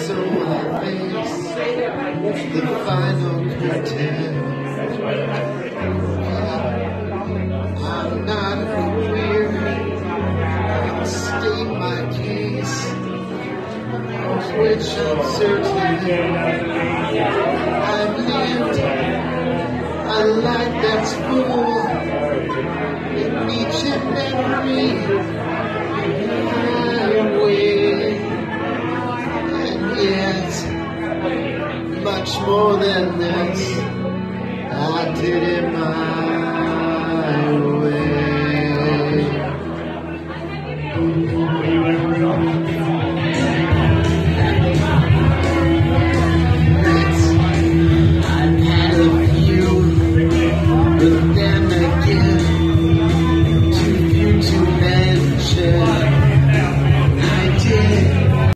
so I face the final curtain. I'm not queer, I'll state my case, of which I'm certain. I've lived a life that's full in each and every way, and yet much more than this I did it my way.